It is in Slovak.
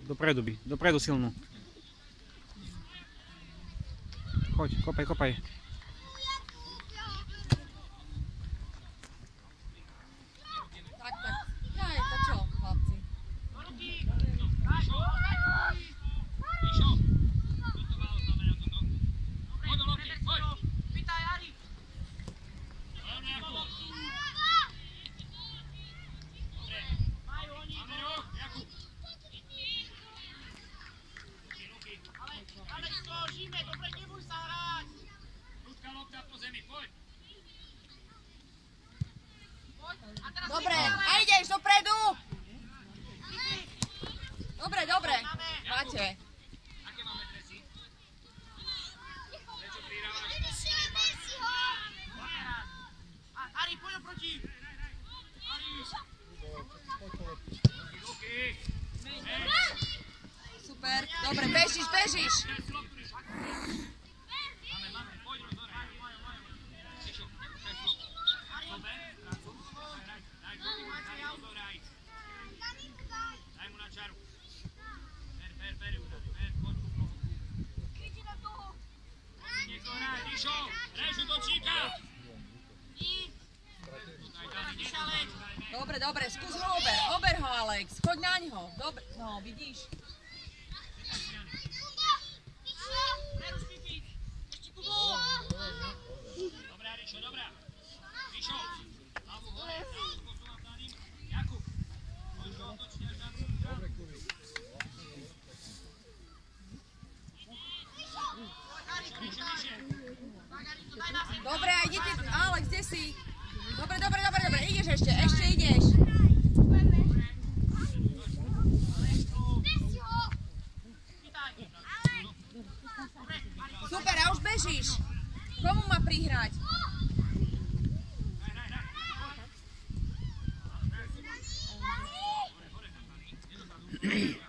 Dopredu by, dopredu silnú. Choď, kopaj, kopaj. Tak. Hej, to čo, chlapci? Dobre, a ideš dopredu! Dobre. Máte. Ari, poď oproti! Super, dobre, bežíš! Daj mu na čaru. Niekto hraj, Ríšo! Režu do číka! Dobre, skús ho ober ho, Alex, choď naňho, dobre, no, vidíš? Dobrá, Ríšo, dobrá. Ríšo, hlavu hore, posúvam za ním. Jakub, poď ho otočne až na druhú stranu. Dobre, a idete, Alex, kde si? Dobre, ideš ešte ideš. Super, a už bežíš. Komu má prihrať? Hraj.